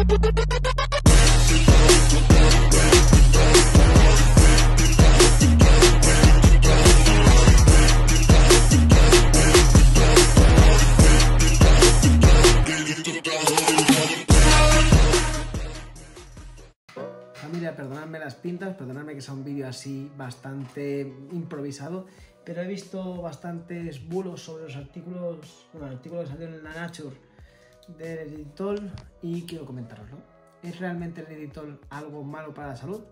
Familia, perdonadme las pintas, perdonadme que sea un vídeo así bastante improvisado, pero he visto bastantes bulos sobre los artículos, bueno, el artículo que salió en la Nature del eritritol y quiero comentaroslo. ¿Es realmente el eritritol algo malo para la salud?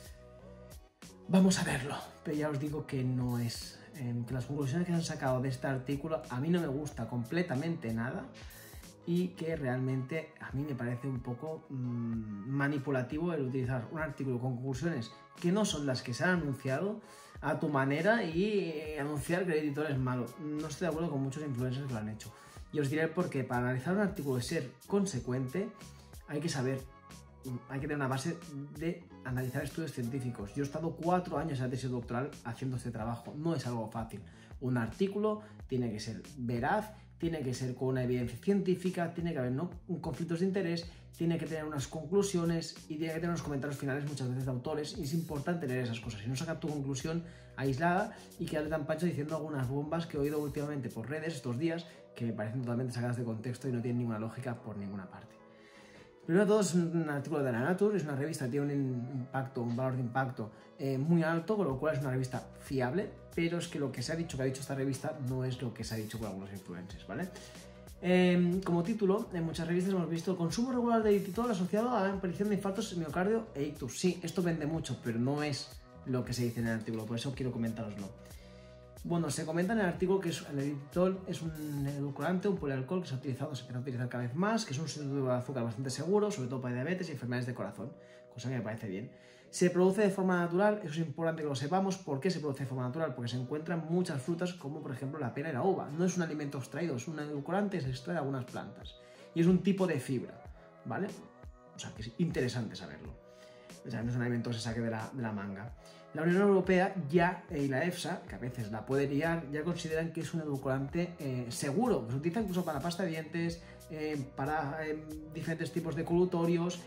Vamos a verlo, pero ya os digo que no es. Que las conclusiones que se han sacado de este artículo a mí no me gusta completamente nada y que realmente a mí me parece un poco manipulativo el utilizar un artículo con conclusiones que no son las que se han anunciado a tu manera y anunciar que el eritritol es malo. No estoy de acuerdo con muchos influencers que lo han hecho. Y os diré por qué. Para analizar un artículo y ser consecuente hay que saber, hay que tener una base de analizar estudios científicos. Yo he estado 4 años en la tesis doctoral haciendo este trabajo. No es algo fácil. Un artículo tiene que ser veraz, tiene que ser con una evidencia científica, tiene que haber conflictos de interés, tiene que tener unas conclusiones y tiene que tener unos comentarios finales muchas veces de autores. Y es importante leer esas cosas y no sacar tu conclusión aislada y quedarte tan pancho diciendo algunas bombas que he oído últimamente por redes estos días que me parecen totalmente sacadas de contexto y no tienen ninguna lógica por ninguna parte. Primero de todo, es un artículo de la Nature, es una revista que tiene un valor de impacto muy alto, con lo cual es una revista fiable, pero es que lo que se ha dicho que ha dicho esta revista no es lo que se ha dicho por algunos influencers, ¿vale? Como título, en muchas revistas hemos visto el consumo regular de eritritol asociado a la aparición de infartos de miocardio e ictus. Sí, esto vende mucho, pero no es lo que se dice en el artículo, por eso quiero comentároslo. Bueno, se comenta en el artículo que el eritritol es un edulcorante, un polialcohol que se empieza a utilizar cada vez más, que es un sustituto de azúcar bastante seguro, sobre todo para diabetes y enfermedades de corazón, cosa que me parece bien. Se produce de forma natural, eso es importante que lo sepamos. ¿Por qué se produce de forma natural? Porque se encuentran muchas frutas como por ejemplo la pera y la uva. No es un alimento extraído, es un edulcorante, se extrae de algunas plantas. Y es un tipo de fibra, ¿vale? O sea, que es interesante saberlo. O sea, no es un alimento que se saque de la manga. La Unión Europea ya, y la EFSA, que a veces la puede liar, ya consideran que es un edulcorante seguro, que se utiliza incluso para pasta de dientes, para diferentes tipos de colutorios,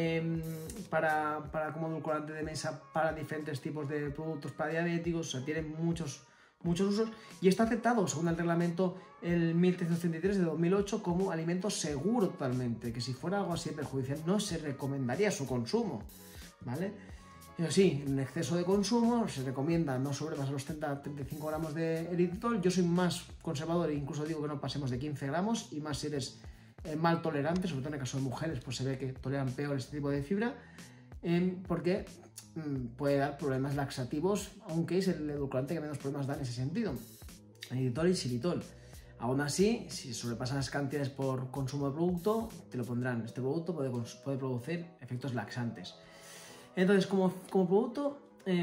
para como edulcorante de mesa para diferentes tipos de productos para diabéticos. O sea, tiene muchos usos y está aceptado según el reglamento el 1333 de 2008 como alimento seguro totalmente, que si fuera algo así perjudicial no se recomendaría su consumo, ¿vale? Pero sí, en exceso de consumo se recomienda no sobrepasar los 30-35 gramos de eritritol. Yo soy más conservador e incluso digo que no pasemos de 15 gramos y más si eres mal tolerante, sobre todo en el caso de mujeres, pues se ve que toleran peor este tipo de fibra, porque puede dar problemas laxativos, aunque es el edulcorante que menos problemas da en ese sentido, eritritol y xilitol. Aún así, si sobrepasan las cantidades por consumo de producto, te lo pondrán. Este producto puede producir efectos laxantes. Entonces, como producto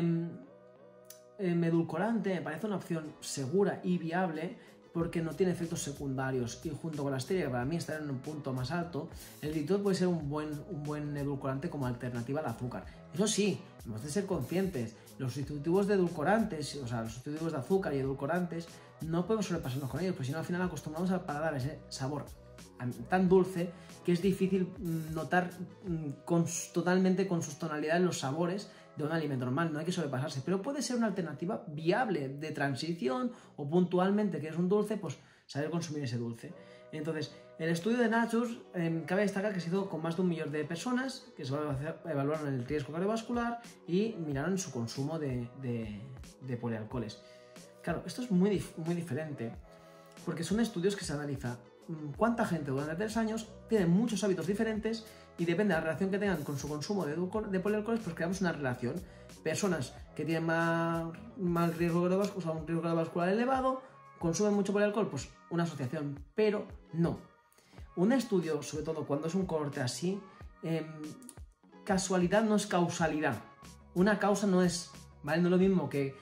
edulcorante me parece una opción segura y viable porque no tiene efectos secundarios y junto con la stevia, que para mí está en un punto más alto, el eritritol puede ser un buen edulcorante como alternativa al azúcar. Eso sí, hemos de ser conscientes, los sustitutivos de edulcorantes, o sea, los sustitutivos de azúcar y edulcorantes, no podemos sobrepasarnos con ellos, porque si no al final acostumbramos al paladar ese sabor tan dulce que es difícil notar totalmente con sus tonalidades los sabores de un alimento normal. No hay que sobrepasarse, pero puede ser una alternativa viable de transición o puntualmente que es un dulce, pues saber consumir ese dulce. Entonces, el estudio de Nature cabe destacar que se hizo con más de 1 millón de personas que se evaluaron el riesgo cardiovascular y miraron su consumo de polialcoholes. Claro, esto es muy diferente porque son estudios que se analiza cuánta gente durante 3 años tiene muchos hábitos diferentes y depende de la relación que tengan con su consumo de polialcoholes, pues creamos una relación. Personas que tienen más riesgo cardiovascular, o sea, un riesgo cardiovascular elevado, consumen mucho polialcohol, pues una asociación, pero no. Un estudio, sobre todo cuando es un cohorte así, casualidad no es causalidad. Una causa no es, ¿vale? No es lo mismo que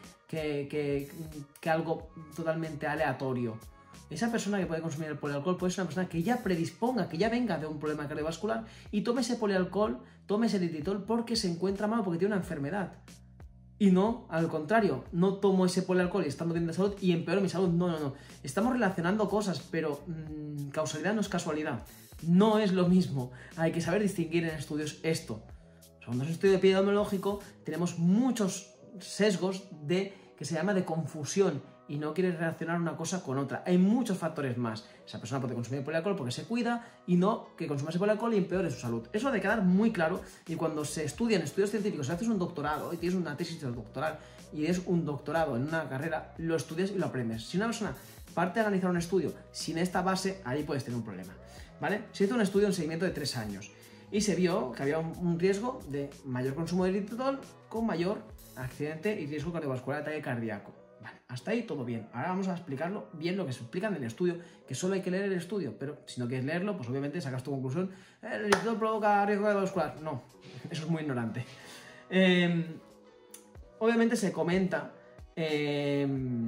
algo totalmente aleatorio. Esa persona que puede consumir el polialcohol puede ser una persona que ya predisponga, que ya venga de un problema cardiovascular y tome ese polialcohol, tome ese eritritol porque se encuentra mal, porque tiene una enfermedad. Y no, al contrario, no tomo ese polialcohol y estando bien de salud y empeoro mi salud. No. Estamos relacionando cosas, pero causalidad no es casualidad. No es lo mismo. Hay que saber distinguir en estudios esto. O sea, cuando es un estudio epidemiológico tenemos muchos sesgos que se llama de confusión y no quieres relacionar una cosa con otra. Hay muchos factores más. Esa persona puede consumir polialcohol porque se cuida y no que consuma ese polialcohol y empeore su salud. Eso debe quedar muy claro y cuando se estudia en estudios científicos, si haces un doctorado y tienes una tesis doctoral y es un doctorado en una carrera, lo estudias y lo aprendes. Si una persona parte de analizar un estudio sin esta base, ahí puedes tener un problema, ¿vale? Se hizo un estudio en seguimiento de 3 años y se vio que había un riesgo de mayor consumo de eritritol con mayor accidente y riesgo cardiovascular de ataque cardíaco. Vale, hasta ahí todo bien. Ahora vamos a explicarlo bien lo que se explica en el estudio, que solo hay que leer el estudio, pero si no quieres leerlo, pues obviamente sacas tu conclusión, el eritritol provoca riesgo cardiovascular. No, eso es muy ignorante. Obviamente se comenta que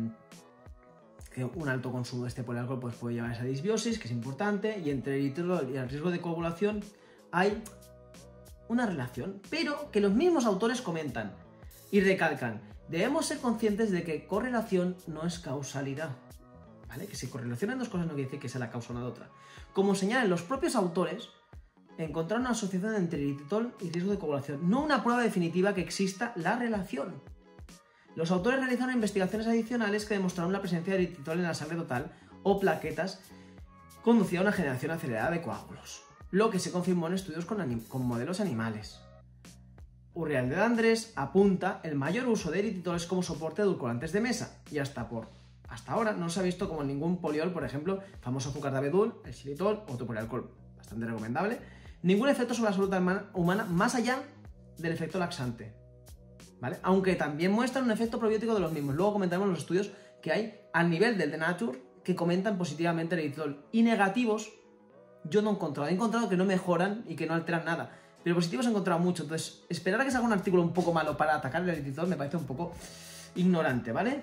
un alto consumo de este polialcohol pues, puede llevar a esa disbiosis, que es importante, y entre el eritritol y el riesgo de coagulación hay una relación, pero que los mismos autores comentan y recalcan: debemos ser conscientes de que correlación no es causalidad, ¿vale? Que si correlacionan dos cosas no quiere decir que sea la causa una de otra. Como señalan los propios autores, encontrar una asociación entre eritritol y riesgo de coagulación, no una prueba definitiva que exista la relación. Los autores realizaron investigaciones adicionales que demostraron la presencia de eritritol en la sangre total o plaquetas conducía a una generación acelerada de coágulos, lo que se confirmó en estudios con modelos animales. Urrialde de Andrés apunta el mayor uso de eritritoles como soporte de edulcorantes de mesa y hasta ahora no se ha visto como ningún poliol, por ejemplo, famoso azúcar de abedul, el xilitol o otro polialcohol, bastante recomendable, ningún efecto sobre la salud humana más allá del efecto laxante, ¿vale? Aunque también muestran un efecto probiótico de los mismos. Luego comentaremos los estudios que hay al nivel del de Nature que comentan positivamente el eritritol y negativos yo no he encontrado que no mejoran y que no alteran nada. Pero positivos he encontrado mucho, entonces esperar a que salga un artículo un poco malo para atacar el eritritol me parece un poco ignorante, ¿vale?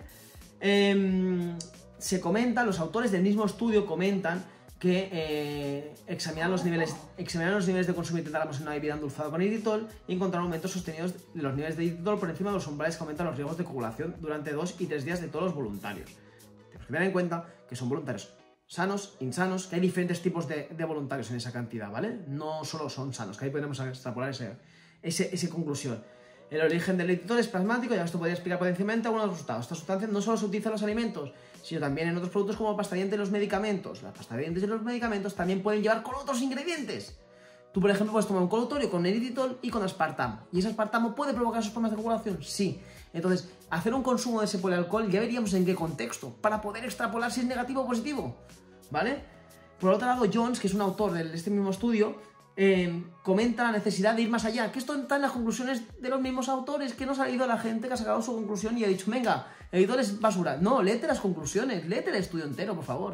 Se comenta, los autores del mismo estudio comentan que examinan los niveles de consumo de tálamos en una bebida endulzada con eritritol y encontraron aumentos sostenidos de los niveles de eritritol por encima de los umbrales que aumentan los riesgos de coagulación durante 2 y 3 días de todos los voluntarios. Tenemos que tener en cuenta que son voluntarios sanos, insanos, que hay diferentes tipos de voluntarios en esa cantidad, ¿vale? No solo son sanos, que ahí podemos extrapolar esa conclusión. El origen del eritritol es plasmático, ya esto podría explicar por encima algunos de los resultados. Esta sustancia no solo se utiliza en los alimentos, sino también en otros productos como pasta de dientes y los medicamentos. Las pasta de dientes y los medicamentos también pueden llevar con otros ingredientes. Tú, por ejemplo, puedes tomar un colutorio con eritritol y con aspartamo. ¿Y ese aspartamo puede provocar esos problemas de coagulación? Sí. Entonces, hacer un consumo de ese polialcohol ya veríamos en qué contexto, para poder extrapolar si es negativo o positivo, ¿vale? Por otro lado, Jones, que es un autor de este mismo estudio, comenta la necesidad de ir más allá, que esto está en las conclusiones de los mismos autores, que no ha salido la gente que ha sacado su conclusión y ha dicho, venga, eritritol es basura. No, léete las conclusiones, léete el estudio entero, por favor.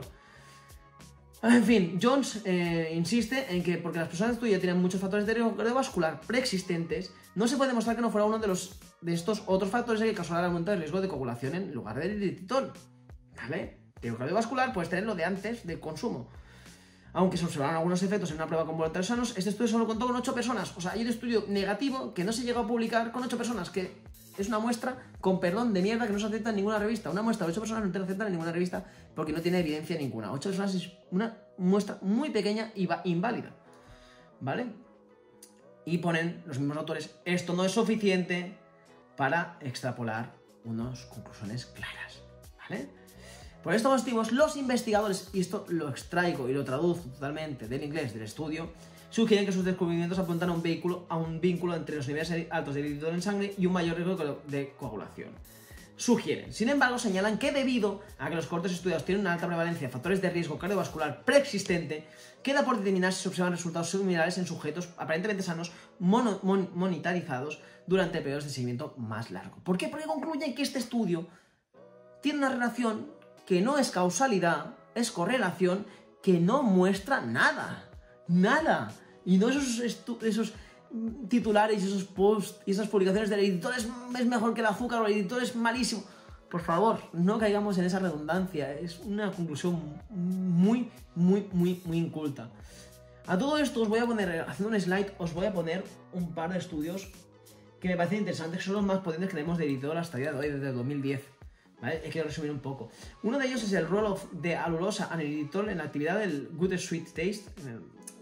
En fin, Jones insiste en que porque las personas de estudio tienen muchos factores de riesgo cardiovascular preexistentes, no se puede demostrar que no fuera uno de estos otros factores que causará el aumento del riesgo de coagulación en lugar del eritritol, ¿vale? Riesgo cardiovascular puedes tener lo de antes del consumo. Aunque se observaron algunos efectos en una prueba con voluntarios sanos, este estudio solo contó con 8 personas. O sea, hay un estudio negativo que no se llegó a publicar con 8 personas, que es una muestra, con perdón, de mierda que no se acepta en ninguna revista. Una muestra de 8 personas no te la aceptan en ninguna revista porque no tiene evidencia ninguna. 8 personas es una muestra muy pequeña y inválida, ¿vale? Y ponen los mismos autores, esto no es suficiente para extrapolar unas conclusiones claras, ¿vale? Por estos motivos, los investigadores, y esto lo extraigo y lo traduzco totalmente del inglés del estudio, sugieren que sus descubrimientos apuntan a un vínculo entre los niveles altos de eritritol en sangre y un mayor riesgo de coagulación. Sugieren, sin embargo, señalan que debido a que los cortes estudiados tienen una alta prevalencia de factores de riesgo cardiovascular preexistente, queda por determinar si se observan resultados similares en sujetos aparentemente sanos monitorizados durante periodos de seguimiento más largo. ¿Por qué? Porque concluyen que este estudio tiene una relación que no es causalidad, es correlación, que no muestra nada. Nada. Y no esos titulares y esos posts y esas publicaciones del eritritol es mejor que el azúcar o el eritritol es malísimo. Por favor, no caigamos en esa redundancia. Es una conclusión muy inculta. A todo esto os voy a poner, haciendo un slide, os voy a poner un par de estudios que me parecen interesantes, que son los más potentes que tenemos de eritritol hasta el día de hoy, desde 2010. ¿Vale? He querido resumir un poco. Uno de ellos es el rol de alulosa en eritritol en la actividad del Good Sweet Taste,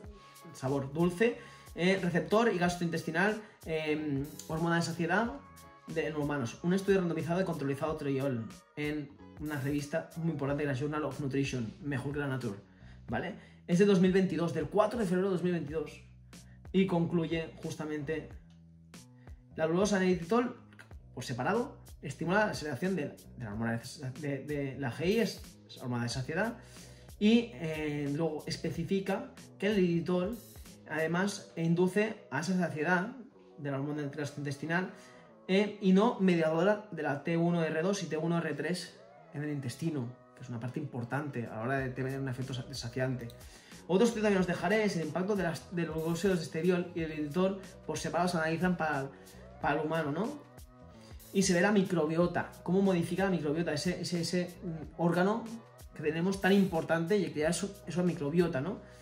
sabor dulce. Receptor y gastrointestinal, hormona de saciedad en humanos. Un estudio randomizado de controlizado triol en una revista muy importante, la Journal of Nutrition, mejor que la Nature, ¿vale? Es de 2022, del 4 de febrero de 2022, y concluye justamente: la glucosa en eritritol por separado estimula la secreción de la hormona de la GI, es hormona de saciedad, y luego especifica que el eritritol además induce a esa saciedad de la hormona gastrointestinal y no mediadora de la T1R2 y T1R3 en el intestino, que es una parte importante a la hora de tener un efecto saciante. Otros estudios también os dejaré es el impacto de los glúcidos de esteriol y el eritritol por separado se analizan para el humano, ¿no? Y se ve la microbiota, cómo modifica la microbiota, ese órgano que tenemos tan importante y que eso es microbiota, ¿no?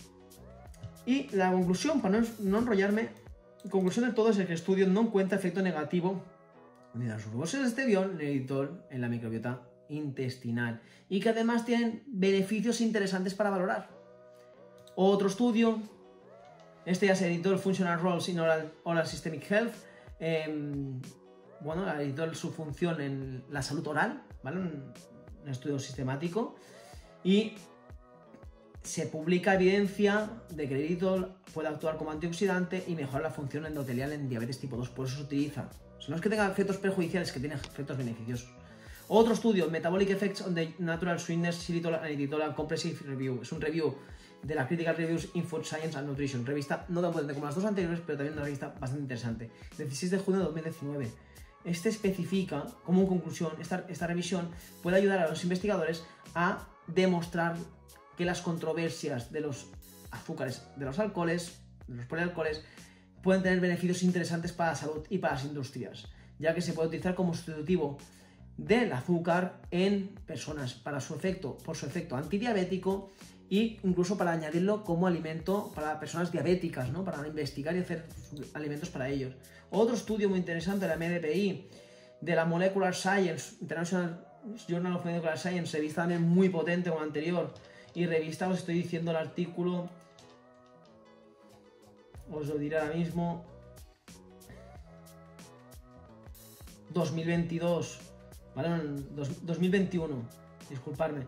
Y la conclusión, para no enrollarme, la conclusión de todo es que el estudio no encuentra efecto negativo ni de los glúcidos de esteriol ni eritritol en la microbiota intestinal, y que además tienen beneficios interesantes para valorar. Otro estudio, este ya es eritritol Functional Roles in Oral Systemic Health. Bueno, el eritritol, su función en la salud oral, ¿vale? Un estudio sistemático, y se publica evidencia de que el eritritol puede actuar como antioxidante y mejorar la función endotelial en diabetes tipo 2, por eso se utiliza. O sea, no es que tenga efectos perjudiciales, es que tiene efectos beneficiosos. Otro estudio, Metabolic Effects on the Natural Sweeteners Xylitol and Erythritol, a Comprehensive Review. Es un review de la Critical Reviews in Food Science and Nutrition, revista no tan potente como las dos anteriores, pero también una revista bastante interesante, 16 de junio de 2019. Este especifica, como conclusión, esta revisión puede ayudar a los investigadores a demostrar que las controversias de los azúcares, de los alcoholes, de los polialcoholes, pueden tener beneficios interesantes para la salud y para las industrias, ya que se puede utilizar como sustitutivo del azúcar en personas por su efecto antidiabético, e incluso para añadirlo como alimento para personas diabéticas, ¿no? Para investigar y hacer alimentos para ellos. Otro estudio muy interesante de la MDPI, de la Molecular Science, International Journal of Molecular Science, revista también muy potente como la anterior, y revista, os estoy diciendo el artículo, os lo diré ahora mismo, 2022, ¿vale? 2021, disculpadme,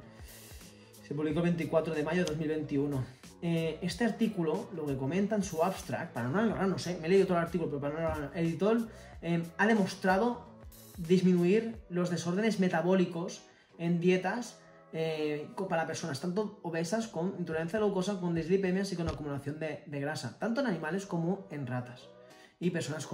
se publicó el 24 de mayo de 2021. Este artículo, lo que comenta en su abstract, para no alargar, no sé, me he leído todo el artículo, pero para no alargar, el eritritol ha demostrado disminuir los desórdenes metabólicos en dietas para personas tanto obesas con intolerancia a la glucosa, con dislipemias y con acumulación de grasa, tanto en animales como en ratas. Y personas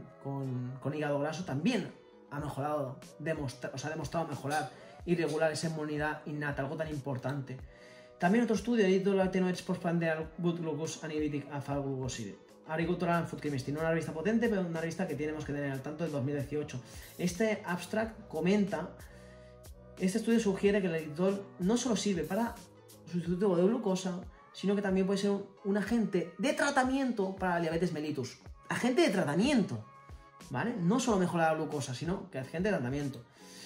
con hígado graso también ha mejorado, ha demostrado mejorar y regular esa inmunidad innata, algo tan importante. También otro estudio, Erythritol Attenuates Postprandial Good Glucose Anidic Alpha Glucoside, Agricultural and Food Chemistry, no una revista potente, pero una revista que tenemos que tener al tanto del 2018. Este abstract comenta, este estudio sugiere que el eritritol no solo sirve para sustitutivo de glucosa, sino que también puede ser un agente de tratamiento para la diabetes mellitus. Agente de tratamiento, ¿vale? No solo mejora la glucosa, sino que agente de tratamiento.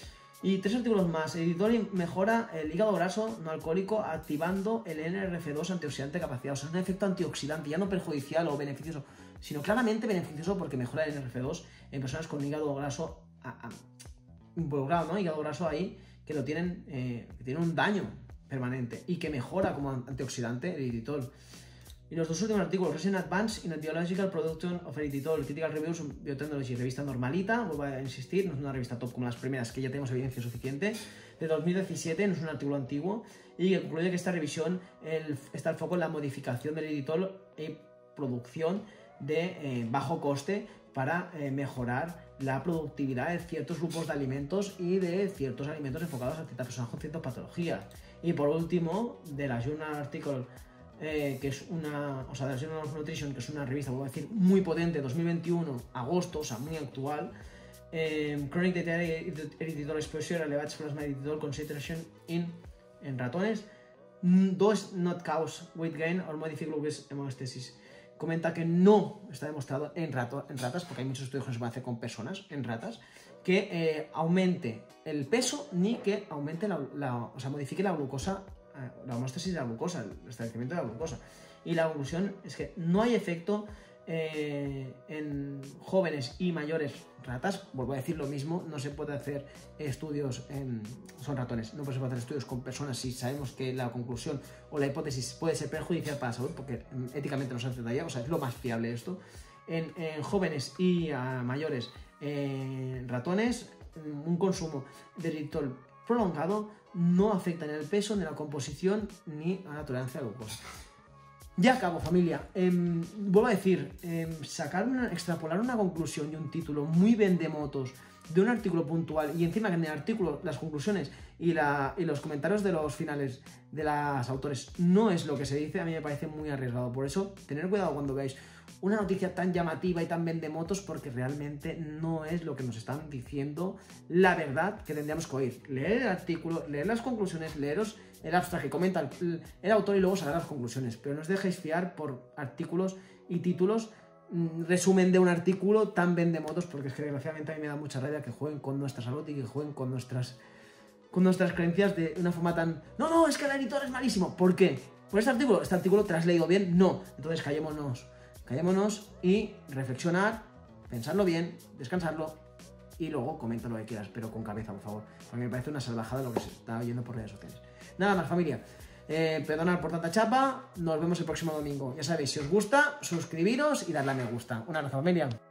Y 3 artículos más. El eritritol mejora el hígado graso no alcohólico activando el NRF2 antioxidante capacidad. O sea, es un efecto antioxidante, ya no perjudicial o beneficioso, sino claramente beneficioso porque mejora el NRF2 en personas con hígado graso involucrado, ¿no? Hígado graso ahí que lo tienen, que tienen un daño permanente y que mejora como antioxidante el eritritol. Y los dos últimos artículos, Recent Advance in the Biological Production of Erythritol, Critical Reviews on Biotechnology, revista normalita, vuelvo a insistir, no es una revista top como las primeras, que ya tenemos evidencia suficiente, de 2017, no es un artículo antiguo, y que concluye que esta revisión está el foco en la modificación del eritritol y producción de bajo coste para mejorar la productividad de ciertos grupos de alimentos y de ciertos alimentos enfocados a ciertas personas con ciertas patologías. Y por último, de la Journal Article, que es una, o sea, de la Journal of Nutrition, que es una revista, vuelvo a decir, muy potente, 2021, agosto, o sea, muy actual, Chronic Dietary Erythritol Exposure, Elevated Plasma Erythritol Concentration en ratones, does not cause weight gain or modify glucose hemostasis. Comenta que no está demostrado en ratas, porque hay muchos estudios que se pueden hacer con personas, en ratas, que aumente el peso ni que aumente o sea, modifique la glucosa, la homeostasis de la glucosa, el establecimiento de la glucosa. Y la conclusión es que no hay efecto en jóvenes y mayores ratas. Vuelvo a decir lo mismo, no se puede hacer estudios son ratones, no se puede hacer estudios con personas si sabemos que la conclusión o la hipótesis puede ser perjudicial para la salud, porque éticamente no se aceptaría, o sea, es lo más fiable esto. En jóvenes y mayores ratones, un consumo de eritritol prolongado no afecta ni al peso, ni a la composición, ni a la tolerancia a la glucosa. Ya acabo, familia. Vuelvo a decir, extrapolar una conclusión y un título muy vendemotos de un artículo puntual, y encima que en el artículo las conclusiones y los comentarios de los finales de los autores no es lo que se dice, a mí me parece muy arriesgado. Por eso, tener cuidado cuando veáis una noticia tan llamativa y tan vendemotos, porque realmente no es lo que nos están diciendo la verdad que tendríamos que oír. Leer el artículo, leer las conclusiones, leeros el abstract que comenta el autor y luego sacar las conclusiones, pero no os dejéis fiar por artículos y títulos, resumen de un artículo tan vendemotos, porque es que desgraciadamente a mí me da mucha rabia que jueguen con nuestra salud y que jueguen con nuestras creencias de una forma tan... No, es que el editor es malísimo. ¿Por qué? ¿Por este artículo te lo has leído bien? No. Entonces callémonos y reflexionar, pensarlo bien, descansarlo y luego comenta lo que quieras, pero con cabeza, por favor, porque me parece una salvajada lo que se está oyendo por redes sociales. Nada más, familia. Perdonad por tanta chapa, nos vemos el próximo domingo. Ya sabéis, si os gusta, suscribiros y darle a me gusta. Un abrazo, familia.